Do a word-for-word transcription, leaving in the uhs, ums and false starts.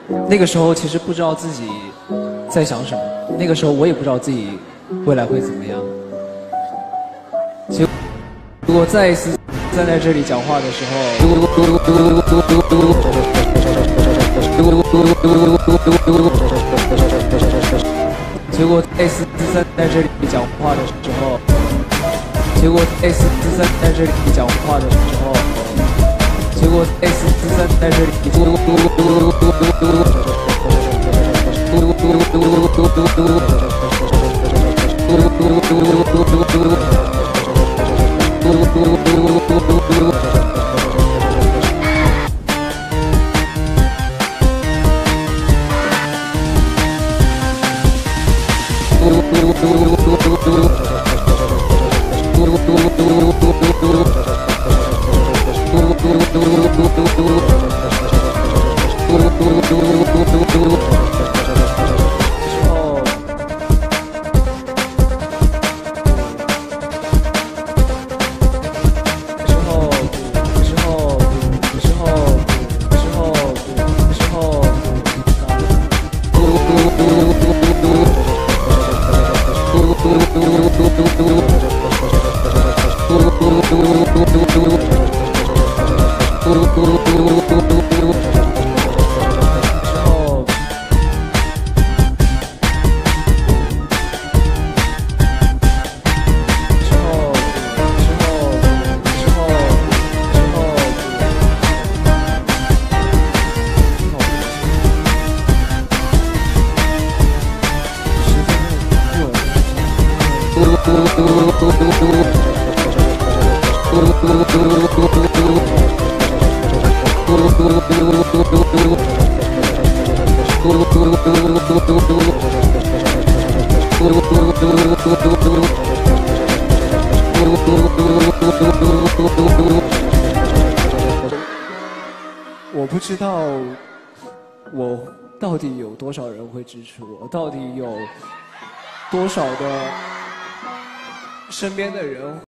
那个时候其实不知道自己在想什么，那个时候我也不知道自己未来会怎么样。结果如果再一次站在这里讲话的时候，结果再一次站在这里讲话的时候，结果再一次站在这里讲话的时候，结果再一次站在这里。我不知道我到底有多少人会支持我，到底有多少的身边的人